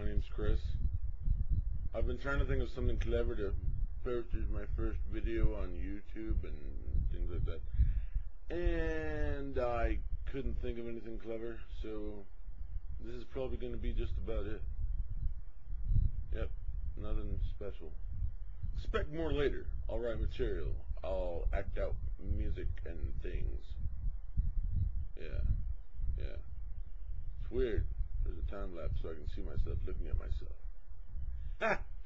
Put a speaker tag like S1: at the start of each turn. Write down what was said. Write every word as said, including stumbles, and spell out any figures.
S1: My name's Chris. I've been trying to think of something clever to post as my first video on YouTube and things like that. And I couldn't think of anything clever, so this is probably going to be just about it. Yep, nothing special. Expect more later. I'll write material. I'll act out music and things. Yeah, yeah. It's weird. There's a time lapse so I can see myself looking at myself. Ha!